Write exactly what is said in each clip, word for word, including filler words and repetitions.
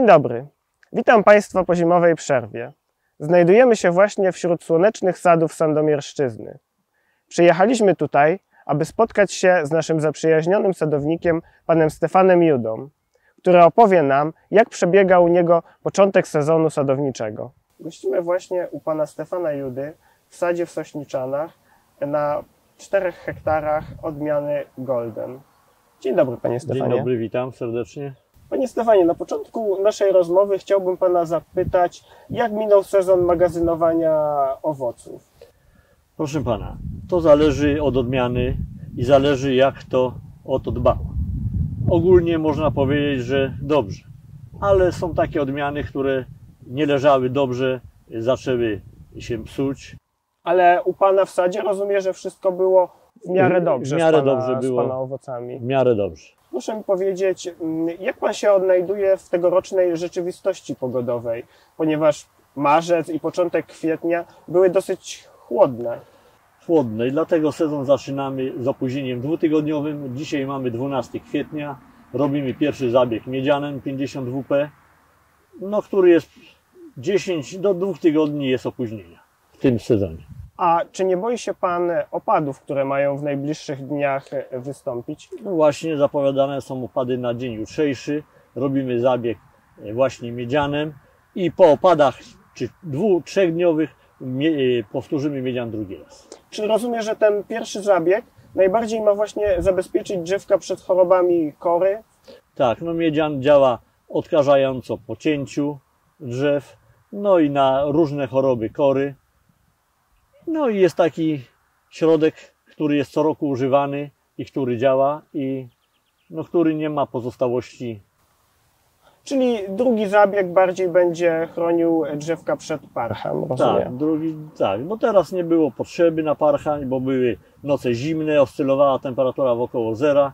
dobry, witam Państwa po zimowej przerwie. Znajdujemy się właśnie wśród słonecznych sadów Sandomierszczyzny. Przyjechaliśmy tutaj, aby spotkać się z naszym zaprzyjaźnionym sadownikiem, panem Stefanem Judą, który opowie nam, jak przebiega u niego początek sezonu sadowniczego. Gościmy właśnie u pana Stefana Judy w sadzie w Sośniczanach na czterech hektarach odmiany Golden. Dzień dobry, panie Stefanie. Dzień dobry, witam serdecznie. Panie Stefanie, na początku naszej rozmowy chciałbym pana zapytać, jak minął sezon magazynowania owoców? Proszę pana, to zależy od odmiany i zależy, jak kto o to dbał. Ogólnie można powiedzieć, że dobrze, ale są takie odmiany, które nie leżały dobrze, zaczęły się psuć. Ale u pana w sadzie rozumiem, że wszystko było w miarę dobrze, w miarę z, pana, dobrze było, z pana owocami. W miarę dobrze. Proszę mi powiedzieć, jak pan się odnajduje w tegorocznej rzeczywistości pogodowej, ponieważ marzec i początek kwietnia były dosyć chłodne. Chłodne i dlatego sezon zaczynamy z opóźnieniem dwutygodniowym. Dzisiaj mamy dwunastego kwietnia, robimy pierwszy zabieg miedzianem pięćdziesiąt W P, no, który jest dziesięć do dwóch tygodni jest opóźnienia w tym sezonie. A czy nie boi się pan opadów, które mają w najbliższych dniach wystąpić? No właśnie zapowiadane są opady na dzień jutrzejszy. Robimy zabieg właśnie miedzianem i po opadach, czy dwu, trzechdniowych, powtórzymy miedzian drugi raz. Czy rozumiem, że ten pierwszy zabieg najbardziej ma właśnie zabezpieczyć drzewka przed chorobami kory? Tak, no miedzian działa odkażająco po cięciu drzew, no i na różne choroby kory. No i jest taki środek, który jest co roku używany i który działa i no, który nie ma pozostałości. Czyli drugi zabieg bardziej będzie chronił drzewka przed parchem, rozumiem? Tak, drugi, tak, bo teraz nie było potrzeby na parcha, bo były noce zimne, oscylowała temperatura wokoło zera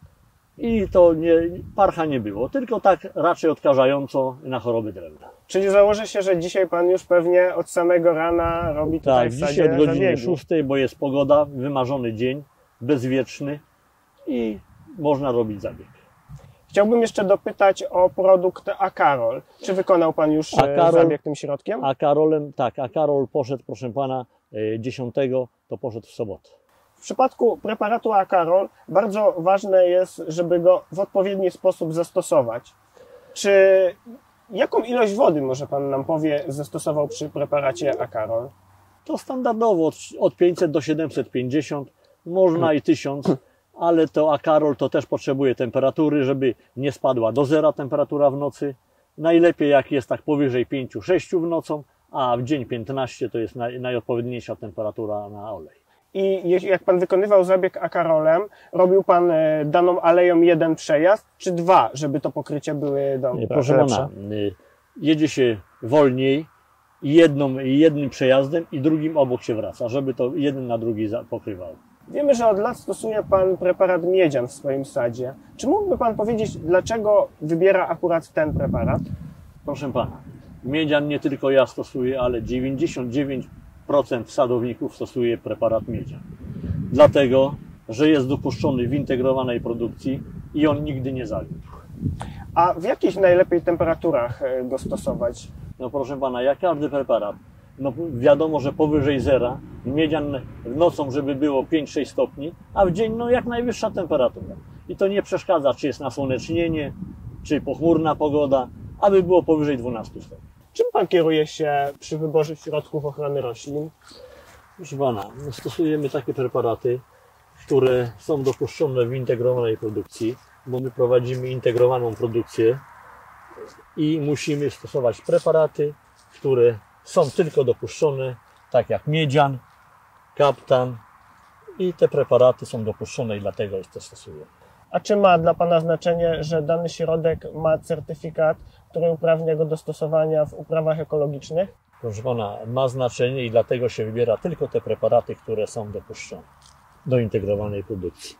i to nie, parcha nie było, tylko tak raczej odkażająco na choroby drewna. Czyli założę się, że dzisiaj pan już pewnie od samego rana robi tutaj tak, w sadzie dzisiaj od godziny zabiegi. szóstej, bo jest pogoda, wymarzony dzień, bezwieczny i można robić zabieg. Chciałbym jeszcze dopytać o produkt Acarol. Czy wykonał pan już Acarol, zabieg tym środkiem? Acarolem, tak, Acarol poszedł, proszę pana, dziesiątego, to poszedł w sobotę. W przypadku preparatu Acarol bardzo ważne jest, żeby go w odpowiedni sposób zastosować. Czy jaką ilość wody, może pan nam powie, zastosował przy preparacie Acarol? To standardowo od, od pięćset do siedemset pięćdziesiąt, można i tysiąc, ale to Acarol to też potrzebuje temperatury, żeby nie spadła do zera temperatura w nocy. Najlepiej jak jest tak powyżej pięciu sześciu w nocą, a w dzień piętnaście to jest naj, najodpowiedniejsza temperatura na olej. I jak pan wykonywał zabieg Acarolem, robił pan daną aleją jeden przejazd, czy dwa, żeby to pokrycie były dobre? Proszę pana, jedzie się wolniej jedną, jednym przejazdem i drugim obok się wraca, żeby to jeden na drugi pokrywał. Wiemy, że od lat stosuje pan preparat miedzian w swoim sadzie. Czy mógłby pan powiedzieć, dlaczego wybiera akurat ten preparat? Proszę pana, miedzian nie tylko ja stosuję, ale dziewięćdziesiąt dziewięć procent sadowników stosuje preparat miedzian. Dlatego, że jest dopuszczony w integrowanej produkcji i on nigdy nie zawiódł. A w jakich najlepiej temperaturach go stosować? No proszę pana, jak każdy preparat, no wiadomo, że powyżej zera, miedzian nocą, żeby było pięć sześć stopni, a w dzień no jak najwyższa temperatura. I to nie przeszkadza, czy jest nasłonecznienie, czy pochmurna pogoda, aby było powyżej dwunastu stopni. Czym pan kieruje się przy wyborze środków ochrony roślin? Proszę pana, no stosujemy takie preparaty, które są dopuszczone w integrowanej produkcji, bo my prowadzimy integrowaną produkcję i musimy stosować preparaty, które są tylko dopuszczone, tak jak miedzian, kaptan i te preparaty są dopuszczone i dlatego to stosuję. A czy ma dla pana znaczenie, że dany środek ma certyfikat, który uprawnia go do stosowania w uprawach ekologicznych? Proszę pana, ma znaczenie i dlatego się wybiera tylko te preparaty, które są dopuszczone do integrowanej produkcji.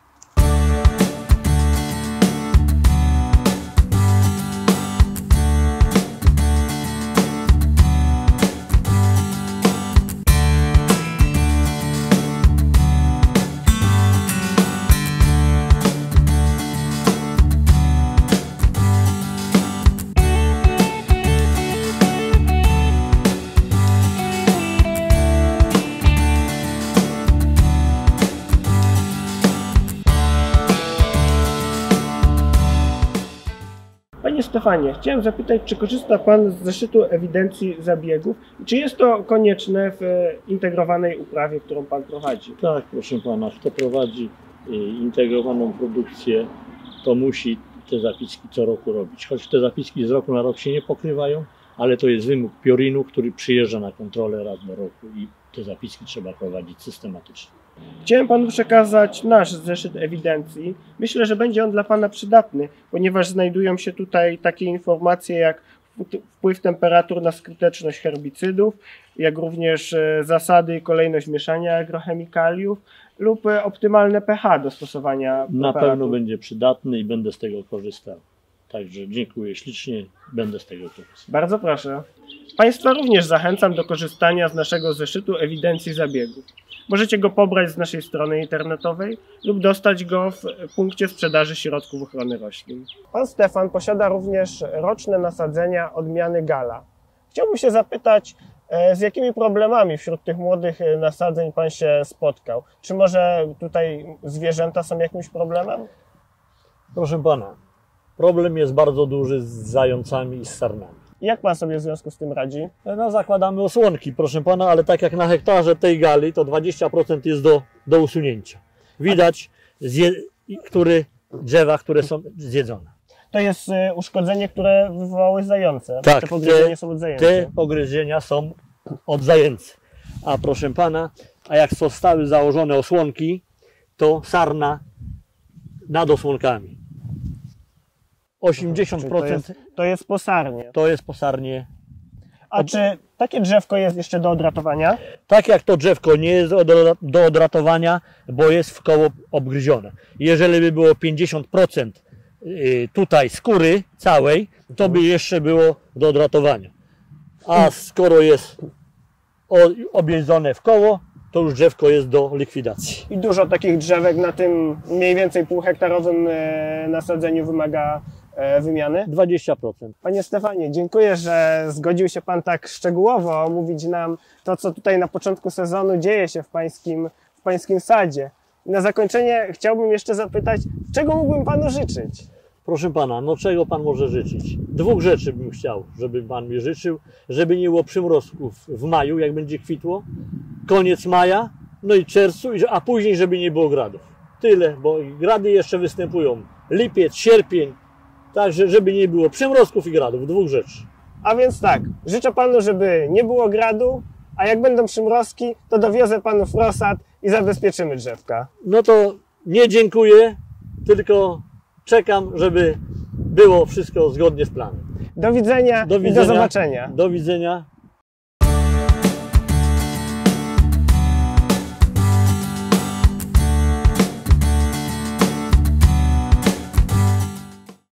Stefanie, chciałem zapytać, czy korzysta Pan z zeszytu ewidencji zabiegów? Czy jest to konieczne w integrowanej uprawie, którą Pan prowadzi? Tak, proszę pana, kto prowadzi integrowaną produkcję, to musi te zapiski co roku robić. Choć te zapiski z roku na rok się nie pokrywają, ale to jest wymóg Piorinu, który przyjeżdża na kontrolę raz do roku i te zapiski trzeba prowadzić systematycznie. Chciałem Panu przekazać nasz zeszyt ewidencji. Myślę, że będzie on dla Pana przydatny, ponieważ znajdują się tutaj takie informacje jak wpływ temperatur na skuteczność herbicydów, jak również zasady i kolejność mieszania agrochemikaliów lub optymalne pH do stosowania Na preparatu. pewno będzie przydatny i będę z tego korzystał. Także dziękuję ślicznie, będę z tego korzystał. Bardzo proszę. Państwa również zachęcam do korzystania z naszego zeszytu ewidencji zabiegów. Możecie go pobrać z naszej strony internetowej lub dostać go w punkcie sprzedaży środków ochrony roślin. Pan Stefan posiada również roczne nasadzenia odmiany Gala. Chciałbym się zapytać, z jakimi problemami wśród tych młodych nasadzeń Pan się spotkał? Czy może tutaj zwierzęta są jakimś problemem? Proszę pana, problem jest bardzo duży z zającami i z sarnami. Jak Pan sobie w związku z tym radzi? No, zakładamy osłonki, proszę pana, ale tak jak na hektarze tej gali, to dwadzieścia procent jest do, do usunięcia. Widać, zje, które drzewa, które są zjedzone. To jest uszkodzenie, które wywołały zające. Tak, te pogryzienia te, są od zajęcy. te pogryzienia są od zajęcy. A proszę pana, a jak zostały założone osłonki, to sarna nad osłonkami. osiemdziesiąt procent to, jest, to jest po sarnie. to jest po sarnie. A czy takie drzewko jest jeszcze do odratowania? Tak jak to drzewko nie jest do, do odratowania, bo jest w koło obgryzione. Jeżeli by było pięćdziesiąt procent tutaj skóry całej, to by jeszcze było do odratowania. A skoro jest objedzone w koło, to już drzewko jest do likwidacji. I dużo takich drzewek na tym mniej więcej półhektarowym nasadzeniu wymaga wymiany? dwadzieścia procent. Panie Stefanie, dziękuję, że zgodził się Pan tak szczegółowo omówić nam to, co tutaj na początku sezonu dzieje się w Pańskim, w pańskim sadzie. I na zakończenie chciałbym jeszcze zapytać, czego mógłbym Panu życzyć? Proszę pana, no czego pan może życzyć? Dwóch rzeczy bym chciał, żeby pan mi życzył. Żeby nie było przymrozków w maju, jak będzie kwitło. Koniec maja, no i czerwcu, a później, żeby nie było gradów. Tyle, bo grady jeszcze występują. Lipiec, sierpień. Także, żeby nie było przymrozków i gradów. Dwóch rzeczy. A więc tak, życzę Panu, żeby nie było gradu, a jak będą przymrozki, to dowiozę Panu frosat i zabezpieczymy drzewka. No to nie dziękuję, tylko czekam, żeby było wszystko zgodnie z planem. Do widzenia, Do i widzenia. do zobaczenia. Do widzenia.